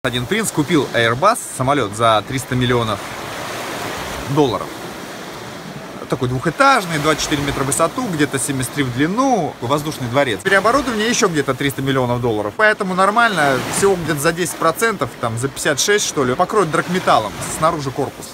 Один принц купил Airbus самолет за 300 миллионов долларов. Такой двухэтажный, 24 метра в высоту, где-то 73 в длину, воздушный дворец. Переоборудование еще где-то 300 миллионов долларов. Поэтому нормально, всего где-то за 10%, там за 56 что ли, покроют драгметаллом, снаружи корпус.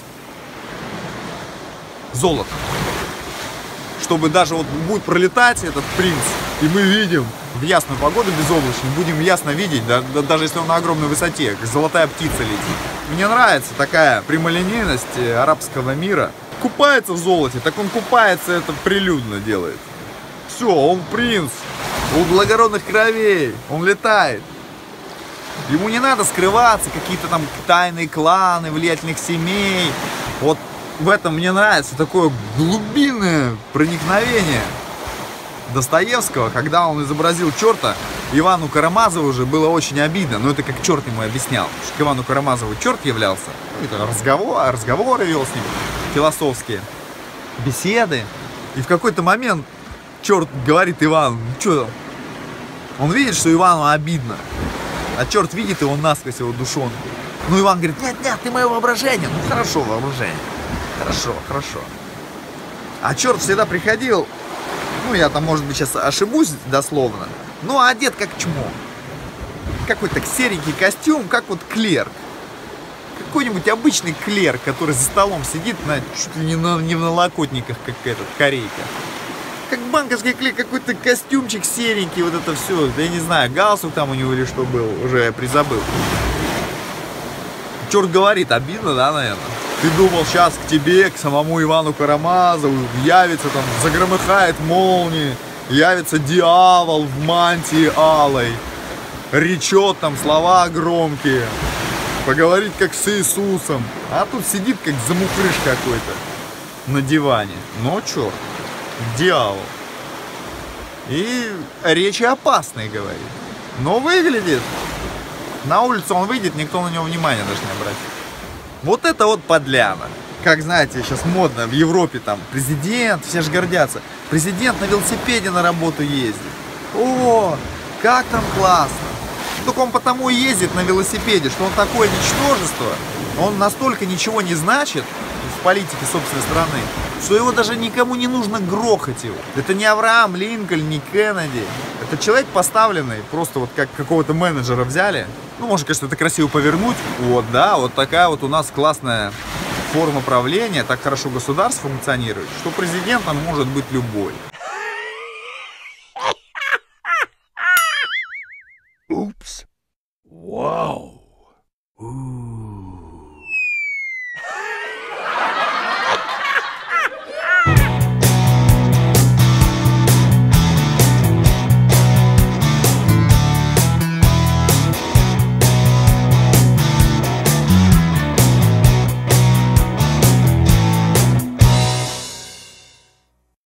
Золото. Чтобы даже вот будет пролетать этот принц, и мы видим в ясную погоду безоблачную, будем ясно видеть, даже если он на огромной высоте, как золотая птица летит. Мне нравится такая прямолинейность арабского мира. Купается в золоте, так он купается, это прилюдно делает. Все, он принц, он благородных кровей, он летает. Ему не надо скрываться, какие-то там тайные кланы, влиятельных семей. Вот в этом мне нравится такое глубинное проникновение Достоевского, когда он изобразил черта. Ивану Карамазову уже было очень обидно, но это как черт ему объяснял, что к Ивану Карамазову черт являлся. Это разговоры вел с ним, философские беседы. И в какой-то момент черт говорит Ивану: ну что там? Он видит, что Ивану обидно, а черт видит его насквозь, его душонку. Ну Иван говорит: нет, ты мое воображение. Ну хорошо, воображение. Хорошо. А черт всегда приходил, ну я там, может быть, сейчас ошибусь дословно, но одет как чмо. Какой-то серенький костюм, как вот клерк. Какой-нибудь обычный клерк, который за столом сидит чуть ли не в налокотниках, как этот, корейка. Как банковский клерк, какой-то костюмчик серенький, вот это все. Да я не знаю, галстук там у него или что был, уже я призабыл. Черт говорит: обидно, да, наверное? Ты думал, сейчас к тебе, к самому Ивану Карамазову явится там, загромыхает молнии, явится дьявол в мантии алой, речет там слова громкие, поговорит как с Иисусом, а тут сидит как замухрыш какой-то на диване. Ну черт, дьявол. И речи опасные говорит, но выглядит. На улицу он выйдет, никто на него внимания даже не обратит. Вот это вот подляна. Как, знаете, сейчас модно в Европе там президент, все же гордятся. Президент на велосипеде на работу ездит. О, как там классно. Только он потому и ездит на велосипеде, что он такое ничтожество, он настолько ничего не значит в политике собственной страны, что его даже никому не нужно грохать его. Это не Авраам Линкольн, не Кеннеди. Это человек поставленный, просто вот как какого-то менеджера взяли. Ну, можно, конечно, это красиво повернуть. Вот, да, вот такая вот у нас классная форма правления, так хорошо государство функционирует, что президентом может быть любой.